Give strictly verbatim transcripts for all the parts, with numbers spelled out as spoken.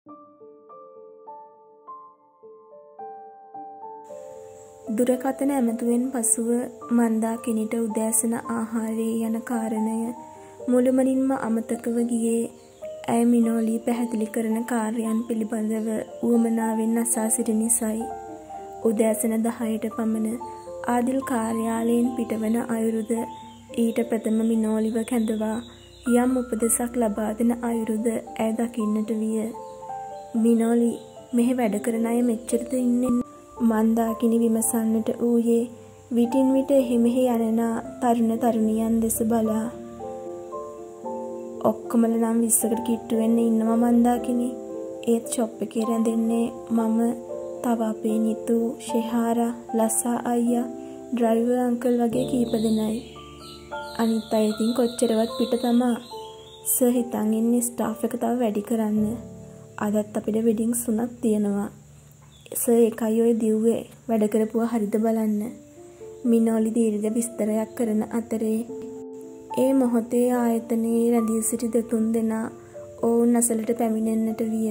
දුරකථන ඇමතුවෙන් පසුව මන්දාකිනිට උදෑසන ආහාරයේ යන කාරණය මුළුමනින්ම අමතකව ගියේ ඇය මිනෝලී පැහැදිලි කරන කාර්යයන් පිළිබඳව උවමනාවෙන් අසා සිටි නිසයි. උදෑසන දහයට පමණ ආදිල් කාර්යාලයෙන් පිටවන අයුරුද ඊට ප්‍රථම මිනෝලිව කැඳවා යම් උපදෙසක් ලබා දෙන අයුරුද ඇය දකින්නට විය. මිනෝලි මෙහි වැඩ කරන අය මෙච්චරද ඉන්නේ? මන්දාකිනි විමසන්නට ඌයේ විටින් විට එහි මෙහි යනනා තරුණ තරුණියන් දෙස බලා. ඔක්කොමල නම් විස්සකට කිට්ටු වෙන්න ඉන්නවා මන්දාකිනි. ඒත් ෂොප් එකේ රැඳෙන්නේ මම, තව අපේ නිතු, ෂෙහාරා, ලසා අයියා, ඩ්‍රයිවර් අංකල් වගේ කීප දෙනයි. අනිත් අය ඉතින් කොච්චරවත් පිට තමා. සර් හිතන් ඉන්නේ ස්ටාෆ් එක තව වැඩි කරන්න. අදත් අපිට වෙඩින්ග්ස් තුනක් තියෙනවා. සර් එකයි ඔය දිව්වේ වැඩ කරපුවා හරිද බලන්න. මිනෝලි දීර්ඝ විස්තරයක් කරන අතරේ ඒ මොහොතේ ආයතනයේ රැඳී සිටි දෙතුන් දෙනා ඔවුන් අසලට පැමිණෙන්නට විය.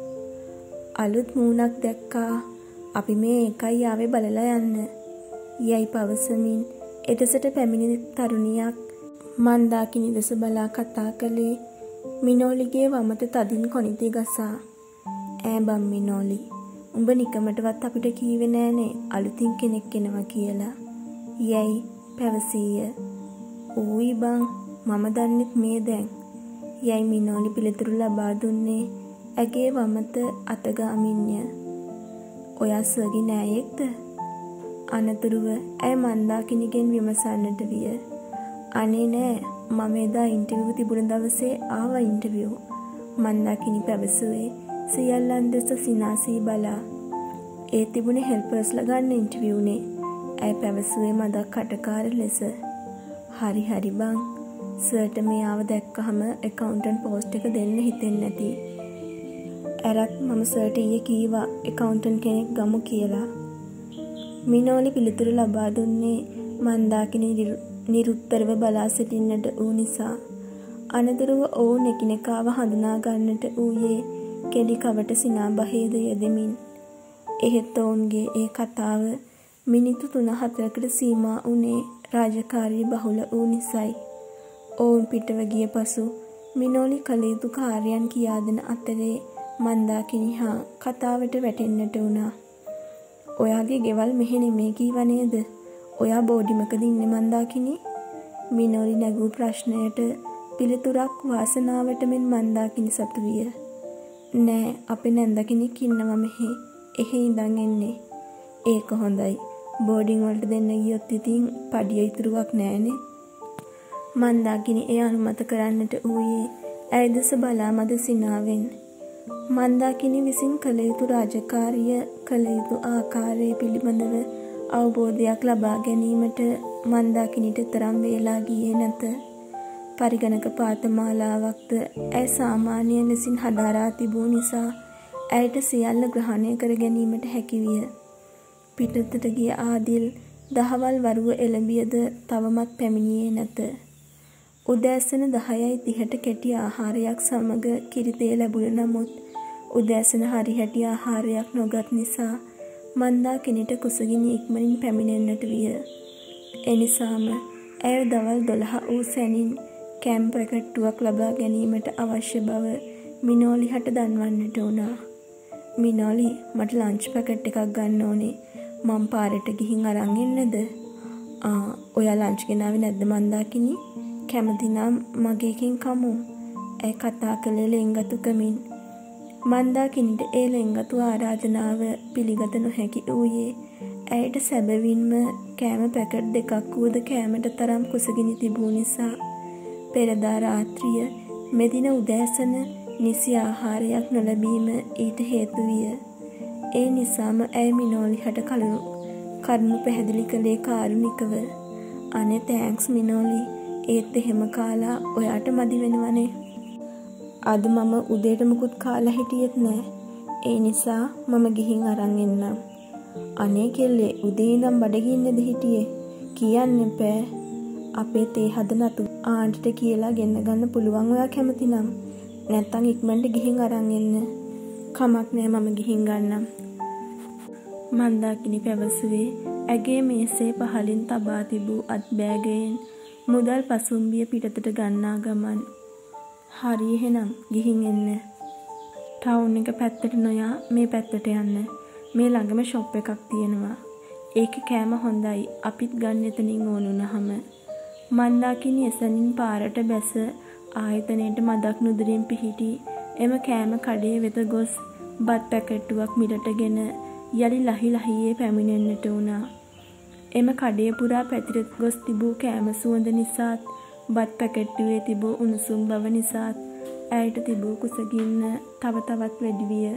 අලුත් මූණක් දැක්කා. අපි මේ එකයි ආවේ බලලා යන්න. යයි පවසමින් එදෙසට පැමිණි තරුණියක් මන්දාකිනි දෙස බලා කතා කළේ මිනෝලිගේ වමත තදින් කොනිතේ ගසා. ඈ බම් මිනෝලි, උඹ නිකමටවත් අපිට කීවේ නෑනේ අලුතින් කෙනෙක් එනවා කියලා. යයි පැවසීය. ඌයි බං, මම දන්නෙත් මේ දැන්. යයි මිනෝලි පිළිතුරු ලබා දුන්නේ ඇගේ වමත අතගාමින්ය. ඔයා සර්ගේ නෑයෙක්ද? අනතුරුව ඇය මන්දාකිනිගෙන් විමසන්නට විය. අනේ නෑ, මම එදා ඉන්ටර්විව් තිබුණ දවසේ ආවා ඉන්ටර්විව්. මන්දාකිනි පැවසුවේ සියල්ලන් දෙස සිනාසී බලා. ඒ තිබුණේ හෙල්පර්ස්ලා ගන්න ඉන්ටර්විව්නේ. ඇය පැවසුවේ මදක් කටකාර ලෙස. හරි හරි බං, සර්ට මෙයාව දැක්කහම ඇකවුන්ටන්ට් පෝස්ට් එක දෙන්න හිතෙන්නේ නැති. ඇරත් මම සර්ට ඊයේ කීවා ඇකවුන්ටන්ට් කෙනෙක් ගමු කියලා. මිනෝලි පිළිතුරු ලබා දුන්නේ මන්දාකිනි නිරුත්තරව බලා සිටින්නට වූ නිසා. අනතුරුව ඔවුන් එකිනෙකාව හඳුනා ගන්නට ඌයේ කෙලි කවට සිනා බහේද යෙදෙමින්. එහෙත් ඔවුන්ගේ ඒ කතාව මිනිත්තු තුන හතරකට සීමා වුණේ රාජකාරී බහුල වූ නිසයි. ඔවුන් පිටව ගිය පසු මිනෝලි කළ යුතු කාර්යයන් කියා දෙන අතරේ මන්දාකිනි හා කතාවට වැටෙන්නට වුණා. ඔයාගේ ගෙවල් මෙහෙ නෙමේ කීවා නේද? ඔයා බෝඩිමකද ඉන්නේ මන්දාකිනි? මිනෝලි නැගූ ප්‍රශ්නයට පිළිතුරක් වාසනාවට මෙන් මන්දාකිනි සතු විය. නෑ, අපේ නැන්දා කෙනෙක් ඉන්නවා මෙහෙ. එහෙ ඉඳන් එන්නේ. ඒක හොඳයි. බෝඩින් වලට දෙන්න ගියොත් ඉතින් පඩිය ඉතුරුවක් නෑනේ. මන්දාකිනි එය අනුමත කරන්නට ඌයේ ඇය දෙස බලා මද සිනාවෙන්. මන්දාකිනි විසින් කළ යුතු රාජකාරිය කළ යුතු ආකාරය පිළිබඳව අවබෝධයක් ලබා ගැනීමට මන්දාකිනිට තරම් වේලා ගියේ නැත. පරිගණක පාඨමාලාවක්ද ඇය සාමාන්‍ය ලෙසින් හදාරා තිබූ නිසා ඇයට සියල්ල ග්‍රහණය කර ගැනීමට හැකි විය. පිටතට ගිය ආදිල් දහවල් වරුව එළඹියද තවමත් පැමිණියේ නැත. උදෑසන දහයයි තිහට කෙටි ආහාරයක් සමග කිරිතේ ලැබුණ නමුත් උදෑසන හරිහැටි ආහාරයක් නොගත් නිසා මන්දාකිනිට කුසගිනි ඉක්මනින් පැමිණෙන්නට විය. එනිසාම ඇය දවල් දොළහ වූ සැනින් කැම් පැකට්ටුවක් ලබා ගැනීමට අවශ්‍ය බව මිනෝලි හට දන්වන්නට වුණා. මිනෝලි, මට ලන්ච් පැකට් එකක් ගන්න ඕනේ. මම පාරට ගිහින් අරන් එන්නද? ආ, ඔයා ලන්ච් ගෙනාවේ නැද්ද මන්දාකිනි? කැමති නම් මගේ එකෙන් කමු. ඇය කතා කළේ ලෙන්ගතුකමින්. මන්දාකිනිට ඒ ලෙන්ගතු ආරාධනාව පිළිගත නොහැකි වූයේ ඇයට සැබවින්ම කෑම පැකට් දෙකක් වුවද කෑමට තරම් කුසගිනි තිබූ නිසා. පෙරදා රාත්‍රිය මෙදින උදෑසන නිසි ආහාරයක් නොලැබීම ඊට හේතු විය. ඒ නිසාම ඇය මිනෝලිහට කලුණු කරුණු පැහැදිලි කළේ කාරුණිකව. අනේ තෑන්ක්ස් මිනෝලි, ඒත් එහෙම කාලා ඔයාට මදි වෙනවනේ. අද මම උදේට මුකුත් කාලා හිටියෙත් නෑ. ඒ නිසා මම ගිහින් අරන් එන්නම්. අනේ කෙල්ලේ, උදේ ඉඳන් බඩගින්නේද හිටියේ? කියන්න එපා. අපේ තේ හදන අතු ආන්ටිට කියලා ගෙන්න ගන්න පුළුවන් ඔයා කැමති නම්. නැත්තම් ඉක්මනට ගිහින් අරන් එන්න. කමක් නෑ මම ගිහින් ගන්නම්. මන්දාකිණි පැවසුවේ ඇගේ මේසේ පහලින් තබා තිබූ අත් බෑගයෙන් මුදල් පසුම්බිය පිටතට ගන්නා ගමන්. හරි එහෙනම් ගිහින් එන්න. ටවුන් එක පැත්තට නොයා මේ පැත්තට යන්න. මේ ළඟම ෂොප් එකක් තියෙනවා. ඒකේ කෑම හොඳයි. අපිත් ගන්න එතනින් ඕන වුණාම. මන්දාකිණි එසනින් පාරට බැස ආයතනයේට මදක් නුදුරින් පිහිටි එම කෑම කඩේ වෙත ගොස් බත් පැකට්ටුවක් මිලටගෙන යලි ලහි ලහියේ පැමිණෙන්නට වුණා. එම කඩේ පුරා පැතිර ගොස් තිබූ කෑම සුවඳ නිසාත් බත් පැකට්ටුවේ තිබූ උණුසුම් බව නිසාත් ඇයට තිබූ කුසගින්න තව තවත් වැඩි විය.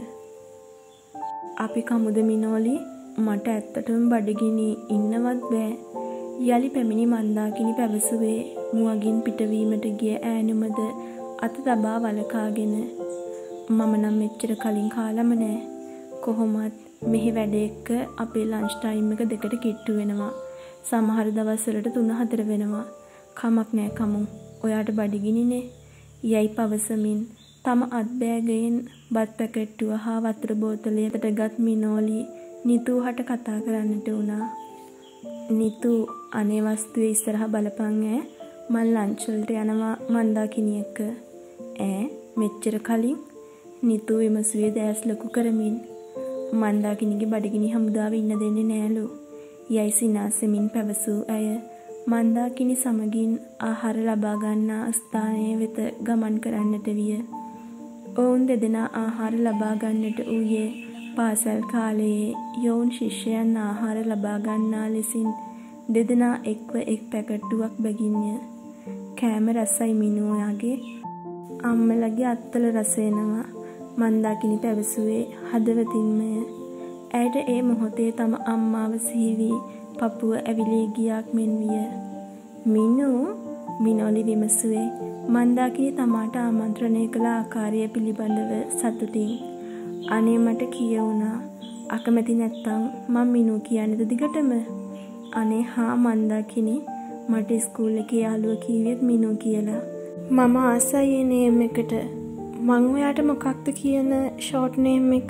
අපි කමුද මිනෝලි? මට ඇත්තටම බඩගිනි ඉන්නවත් බෑ. යලි පැමිණි මන්දාකිණි පැවසුවේ මුවගින් පිටවීමට ගිය ඈනුමද අත තබා වලකාගෙන. මම නම් මෙච්චර කලින් කාලම නෑ. කොහොමත් මෙහි වැඩ එක්ක අපේ ලන්ච් ටයිම් එක දෙකට කිට්ටු වෙනවා. සමහර දවස්වලට තුන හතර වෙනවා. කමක් නෑ කමු. ඔයාට බඩගිනිනේ. යයි පවසමින් තම අත්බෑගයෙන් බත් පැකට්ටුව හා වතුර බෝතලයකට ගත් මිනෝලි නිතූහට කතා කරන්නට වුණා. නිතූ අනේ වස්තුවේ ඉස්සරහා බලපන් ඈ. මං ලන්ච් වලට යනවා මන්දාකිණි එක්ක. ඈ මෙච්චර කලින්? නිතූ විමසුවේ දැස් ලොකු කරමින්. මන්දාකිණිගේ බඩගිනි හමුදාවේ ඉන්න දෙන්නේ නෑලු. යයි සිනාසෙමින් පැවසූ ඇය මන්දාකිණි සමගින් ආහාර ලබා ගන්නා ස්ථානයේ වෙත ගමන් කරන්නට විය. ඔවුන් දෙදෙනා ආහාර ලබා ගන්නට ඌයේ පාසල් කාලයේ යෝන් ශිෂ්‍යයන් ආහාර ලබා ගන්නා ලෙසින් දෙදෙනා එක්ව එක් පැකට්ටුවක් බැගින්ය. කෑම රසයි මිනෝයාගේ. අම්මලගේ අත්තල රස එනවා. මන්දාකිණි පැවසුවේ හදවතින්මය. ඇයට ඒ මොහොතේ තම අම්මාව සිහි වී පපුව ඇවිලී ගියාක් මෙන් විය. මිනෝ? මිනෝලි විමසුවේ මන්දාකිණි තමාට ආමන්ත්‍රණය කළ ආකාරය පිළිබඳව සතුටින්. අනේ මට කියවුණා. අකමැති නැත්තම් මම මිනෝ කියන්නේද දිගටම? අනේ හා මන්දාකිණි මට ඉස්කෝලේ එකේ යාළුවා කීවෙත් මිනෝ කියලා. මම ආසයි ඒ නේම් එකට. මං ඔයාට මොකක්ද කියන ෂෝට් නේම් එක?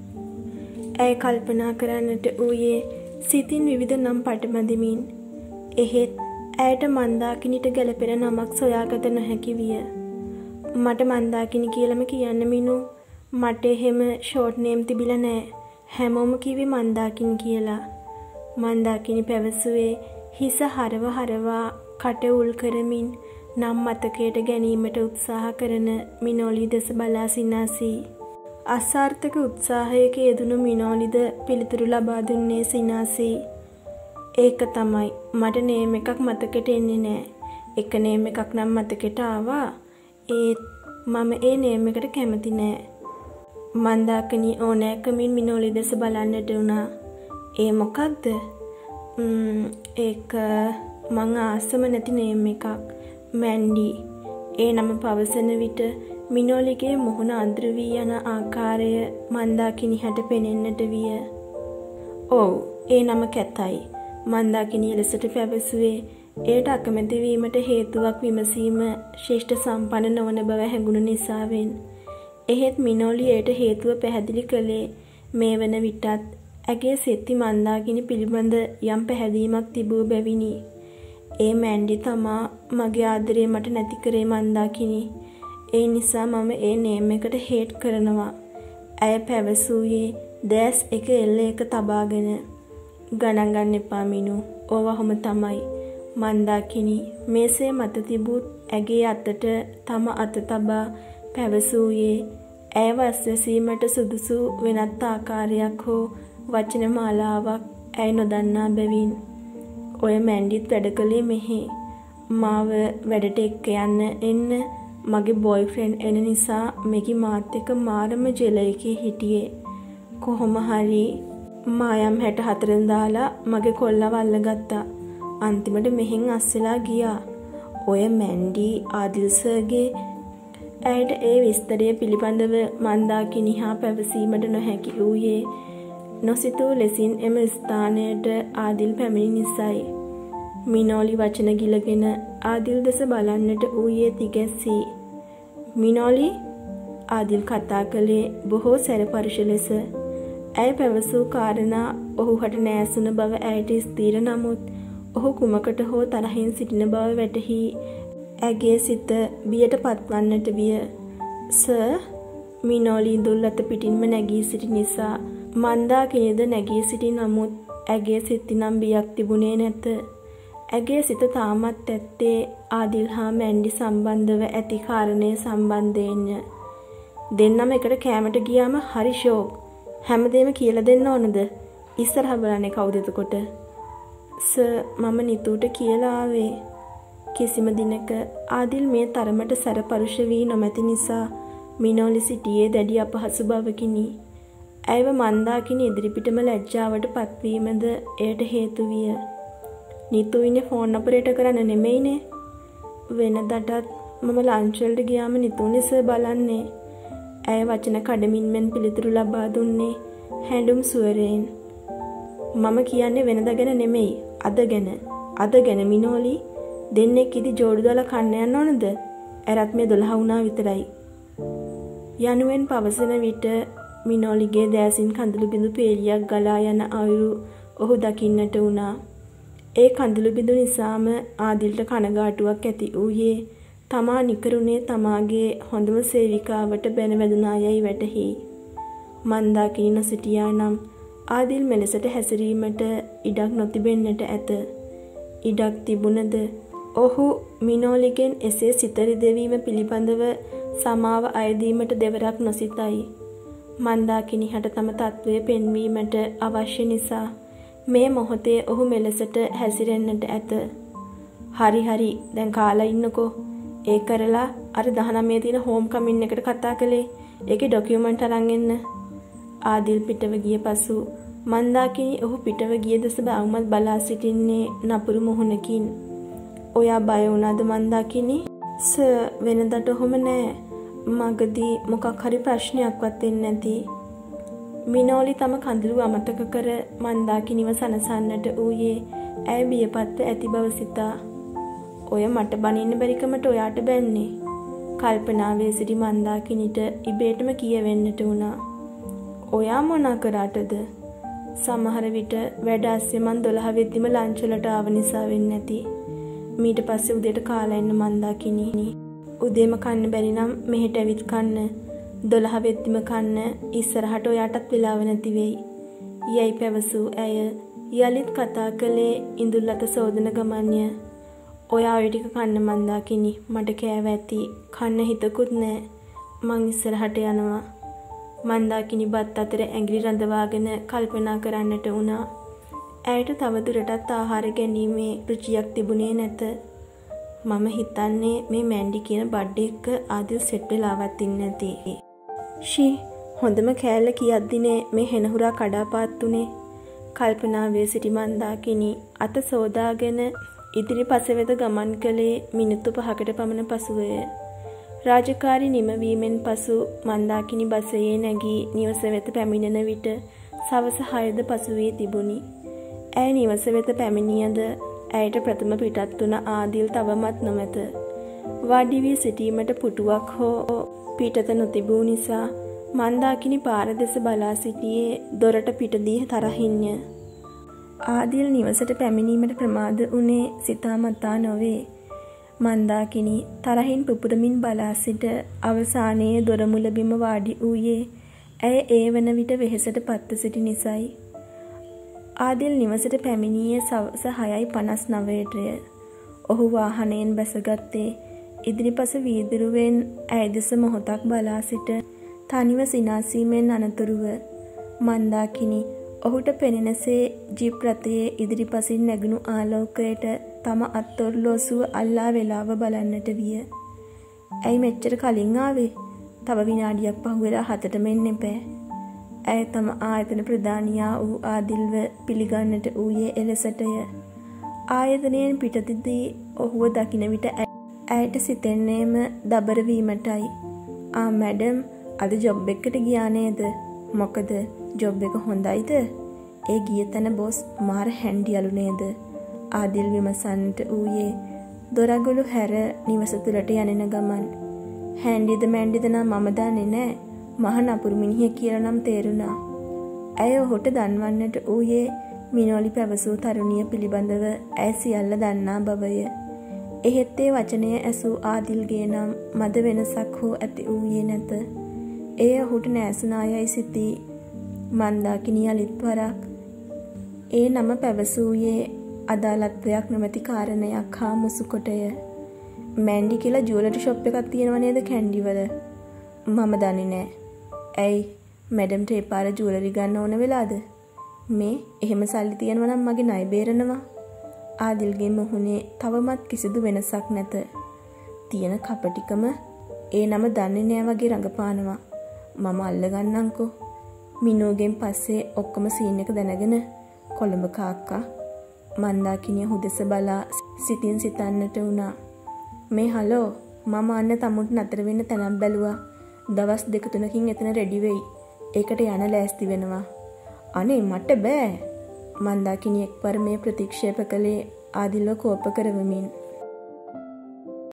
ඇය කල්පනා කරන්නට ඌයේ සිතින් විවිධ නම් පටබැඳිමින්. එහෙත් ඇයට මන්දාකිණිට ගැලපෙන නමක් සොයාගත නොහැකි විය. මට මන්දාකිණි කියලාම කියන්න මිනෝ. මට එහෙම ෂෝට් නේම් තිබිලා නෑ. හැමෝම කිව්වේ මන්දාකිණි කියලා. මන්දාකිණි පැවසුවේ හිස හරව හරවා කට උල් කරමින් නම් මතකයට ගැනීමට උත්සාහ කරන මිනෝලි දෙස බලා සිනාසී. අසාර්ථක උත්සාහයක යෙදුණු මිනෝලිද පිළිතුරු ලබා දුන්නේ සිනාසී. ඒක තමයි මට නේම් එකක් මතකෙට එන්නේ නෑ. එක නේම් එකක් නම් මතකෙට ආවා. ඒත් මම ඒ නේම් එකට කැමති නෑ. මන්දාකිණි ඕනෑකමින් මිනෝලි දෙස බලන්නට වුණා. ඒ මොකක්ද? ම්ම් ඒක මං ආසම නැති නේම් එකක්. මැන්ඩි. ඒ නම පවසන විට මිනෝලිගේ මුහුණ අඳුර වී යන ආකාරය මන්දාකිණිහට පෙනෙන්නට විය. ඔව් ඒ නම කැතයි. මන්දාකිණිය ලෙසට පැවසුවේ එයට අකමැති වීමට හේතුවක් විමසීම ශිෂ්ට සම්පන්න නොවන බව හැඟුණු නිසාවෙන්. එහෙත් මිනෝලි එයට හේතුව පැහැදිලි කළේ මේ වන විටත් ඇගේ සිත්ති මන්දාකිණි පිළිබඳ යම් පැහැදීමක් තිබූ බැවිනි. ඒ මැන්ඩි තමා මගේ ආදරේ මට නැති කරේ මන්දාකිණි. ඒ නිසා මම ඒ නේම් එකට හේට් කරනවා. ඇය පැවසුවේ දැස් එක එල්ල එක තබාගෙන. ගණන් ගන්න එපා මිනු. ඕවහම තමයි. මන්දාකිණි මේසේ මත තිබූ ඇගේ අතට තම අත තබා පැවසුවේ ඇය වස්වැසීමට සුදුසු වෙනත් ආකාරයක් හෝ වචන මාලාවක් ඇය නොදන්නා බැවින්. ඔය මැන්ඩිත් වැඩ කළේ මෙහි. මාව වැඩට එක්ක යන්න එන්න මගේ බොයිෆ්‍රෙන්ඩ් එන නිසා මෙකි මාත් එක්ක මාරම ජෙල එකේ හිටියේ. කොහොම හරි මායම් හැට හතරෙන් දාලා මගේ කොල්ලව අල්ලගත්තා. අන්තිමට මෙහෙන් අස්සලා ගියා. ඔය මැන්ඩි ආදිල් සර්ගේ. ඇයට ඒ විස්තරය පිළිබඳව මන්දාකිණි හා පැවසීමට නොහැකි වූයේ නොසිතූ ලෙසින් එම ස්ථානයට ආදිල් පැමිණි නිසයි. මිනෝලි වචන ගිලගෙන ආදිල් දෙස බලන්නට ඌයේ තිගැස්සී. මිනෝලි ආදිල් කතා කළේ බොහෝ සැර පරුෂ ලෙස. ඇය පැවසූ කාරණා ඔහුට නෑසුන බව ඇයට ස්ථීර නමුත් ඔහු කුමකට හෝ තරහින් සිටින බව වැටහි ඇගේ සිත බියට පත්වන්නට විය. සර්, මිනෝලි ඉඳුල්ලත පිටින්ම නැගී සිටි නිසා මන්දාකිනිද නැගී සිටි නමුත් ඇගේ සිත නම් බියක් තිබුණේ නැත. ඇගේ සිත තාමත් ඇත්තේ ආදිල් හා මැන්ඩි සම්බන්ධව ඇති කාරණය සම්බන්ධයෙන්ය. දෙන්නම එකට කෑමට ගියාම හරි ෂෝක්. හැමදේම කියලා දෙන්න ඕනද? ඉස්සරහ බලන්නේ කවුද එතකොට? සර්, මම නිතූට කියලා ආවේ. කිසිම දිනක ආදිල් මේ තරමට සැරපරුෂ වී නොමැති නිසා මිනෝලි සිටියේ දැඩි අපහසු බවකිනි. ඇයව මන්දාකිනි ඉදිරිපිටම ලැජ්ජාවට පත්වීමද එයට හේතු විය. නිතූ ඉන්නේ ෆෝන් ඔපරේටර් කරන්න නෙමෙයිනේ. වෙනදටත් මම ලන්ච් වලට ගියාම නිතූනේ සර් බලන්නේ. ඇය වචන කඩමින් මෙන් පිළිතුරු ලබා දුන්නේ හැඬුම් ස්වරයෙන්. මම කියන්නේ වෙනද ගැන නෙමෙයි, අද ගැන. අද ගැන මිනෝලි දෙන්නෙක් ඉදි ජෝඩු දාලා කන්න යන්න ඕනද? ඇරත් මේ දොළහ වුණා විතරයි. යනුවෙන් පවසන විට මිනෝලිගේ දෑසින් කඳුළු බිඳු පේලියක් ගලා යන අයුරු ඔහු දකින්නට වුණා. ඒ කඳුළු බිඳු නිසාම ආදිල්ට කනගාටුවක් ඇති වූයේ තමා නිකරුණේ තමාගේ හොඳම සේවිකාවට බැන වැදුනා යයි වැටහි. මන්දාකිනි නොසිටියා නම් ආදිල් මෙලෙසට හැසිරීමට ඉඩක් නොතිබෙන්නට ඇත. ඉඩක් තිබුණද ඔහු මිනෝලිගෙන් එසේ සිත රිදවීම පිළිබඳව සමාව අයදීමට දෙවරක් නොසිතයි. මන්දාකිනි හට තම තත්වය පෙන්වීමට අවශ්‍ය නිසා මේ මොහොතේ ඔහු මෙලෙසට හැසිරෙන්නට ඇත. හරි හරි දැන් කාලා ඉන්නකෝ. ඒ කරලා අර දහනවයේ තියෙන හෝම් කමින් එකට කතා කළේ. ඒකේ ඩොකියුමන්ට් අරන් එන්න. ආදිල් පිටව ගිය පසු මන්දාකිනි ඔහු පිටව ගිය දෙස බවමත් බලා සිටින්නේ නපුරු මුහුණකින්. ඔයා බය වුණාද මන්දාකිනි? සර්, වෙනදට ඔහොම නෑ. මගදී මොකක් හරි ප්‍රශ්නයක්වත් වෙන්නේ නැති. මිනෝලි තම කඳුළු අමතක කර මන්දාකිනිව සනසන්නට ඌයේ ඇය බියපත්ව ඇති බව සිතා. ඔය මට බනින්න බැරිකමට ඔයාට බැන්නේ. කල්පනාවේ සිටි මන්දාකිනිට ඉබේටම කියවෙන්නට වුණා. ඔයා මොනා කරාටද? සමහර විට වැඩ අස්සේ මන් දොළහ වෙද්දිම ලන්ච් වලට ආව නිසා වෙන්නේ නැති. මීට පස්සේ උදේට කාලා එන්න මන්දාකිනි. උදේම කන්න බැරි නම් මෙහෙට ඇවිත් කන්න. දොළහ වෙද්දිම කන්න. ඉස්සරහට ඔයාටත් වෙලාව නැති වෙයි. යයි පැවසූ ඇය යලිත් කතා කළේ ඉඳුල්ලත සෝදන ගමන්ය. ඔයා ඔය ටික කන්න මන්දාකිනි. මට කෑව ඇති. කන්න හිතකුත් නෑ. මං ඉස්සරහට යනවා. මන්දාකිනි බත් අතර ඇඟිලි රඳවාගෙන කල්පනා කරන්නට වුණා. ඇයට තව දුරටත් ආහාර ගැනීමේ රුචියක් තිබුණේ නැත. මම හිතන්නේ මේ මැන්ඩි කියන බඩ් එක්ක ආදිල් සෙට් වෙලාවත් ඉන්නේ නැති. ෂී, හොඳම කෑල්ල කියද්දිනේ මේ හෙනහුරා කඩාපාත්තුනේ. කල්පනාවේ සිටි මන්දාකිනි අත සෝදාගෙන ඉදිරිපස වෙත ගමන් කළේ මිනිත්තු පහකට පමණ පසුවය. රාජකාරි නිමවීමෙන් පසු මන්දාකිනි බසයේ නැගී නිවස වෙත පැමිණෙන විට සවස හයද පසු වී තිබුණි. ඇය නිවස වෙත පැමිණියද ඇයට ප්‍රථම පිටත් වුණ ආදිල් තවමත් නොමැත. වාඩි වී සිටීමට පුටුවක් හෝ පිටත නොතිබූ නිසා මන්දාකිනි පාර දෙස බලා සිටියේ දොරට පිටදී තරහින්ය. ආදිල් නිවසට පැමිණීමට ප්‍රමාද වුණේ සිතාමතා නොවේ. මන්දාකිනි තරහින් පුපුරමින් බලා සිට අවසානයේ දොර මුල බිම වාඩි වූයේ ඇය ඒ වන විට වෙහෙසට පත්ව සිටි නිසයි. ආදිල් නිවසට පැමිණියේ සවස හයයි පනස් නවයටය. ඔහු වාහනයෙන් බැසගත්තේ ඉදිරිපස වීදුරුවෙන් ඇය දෙස මොහොතක් බලා සිට තනිව සිනාසීමෙන් අනතුරුව මන්දාකිනි ඔහුට පෙනෙනසේ ජීප් රථයේ ඉදිරිපසින් නැගුණු ආලෝකයට තම අත්ඔරලෝසුව අල්ලා වේලාව බලන්නට විය. ඇයි මෙච්චර කලින් ආවේ? තව විනාඩියක් පහුවෙලා හතටම එන්න එපා. ඇය තම ආයතන ප්‍රධානියා වූ ආදිල්ව පිළිගන්නට ඌයේ එලෙසටය. ආයතනයෙන් පිටතදී ඔහුව දකින විට ඇයට සිතෙන්නේම දබර වීමටයි. ආ මැඩම්, අද ජොබ් එකකට ගියා නේද? මොකද ජොබ් එක හොඳයිද? ඒ ගිය තැන බොස් මාර හැන්ඩියලු නේද? ආදිල් විමසන්නට ඌයේ දොරගුළු හැර නිවස තුළට යනෙන ගමන්. හැන්ඩිද මැන්ඩිද නම් මම දන්නේ නෑ. මහ නපුරු මිනිහෙක් කියලා නම් තේරුණා. ඇය ඔහුට දන්වන්නට ඌයේ මිනෝලි පැවසූ තරුණිය පිළිබඳව ඇය සියල්ල දන්නා බවය. එහෙත් ඒ වචනය ඇසූ ආදිල්ගේ නම් මද වෙනසක් හෝ ඇති වූයේ නැත. එය ඔහුට නෑසුනායයි සිතී මන්දාකිණි යලිත් වරක් ඒ නම පැවසූයේ අදාළත්වයක් නොමැති කාරණයක් හා මුසුකොටය. මැන්ඩි කියලා ජුවලරි ෂොප් එකක් තියෙනව නේද කැන්ඩිවල? මම දන්නේ නෑ. ඇයි මැඩම්ට ඒ පාර ජුවලරි ගන්න ඕන වෙලාද? මේ එහෙම සල්ලි තියෙනවා නම් මගේ ණය බේරනවා. ආදිල්ගේ මුහුණේ තවමත් කිසිදු වෙනසක් නැත. තියෙන කපටිකම ඒ නම දන්නේ නෑ වගේ රඟපානවා. මම අල්ලගන්නම්කෝ. මිනෝගෙන් පස්සේ ඔක්කොම සීන් එක දැනගෙන කොළඹ කාක්කා මන්දාකිණිය හුදෙස බලා සිතින් සිතන්නට වුණා. මේ හලෝ මම අන්න තමුන්ට නතර වෙන්න තැනක් බැලුවා. දවස් දෙක තුනකින් එතන රෙඩි වෙයි. ඒකට යන ලෑස්ති වෙනවා. අනේ මට බෑ. මන්දාකිණිය එක්වර මේ ප්‍රතික්ෂේප කළේ ආදිල්ව කෝප කරවමින්.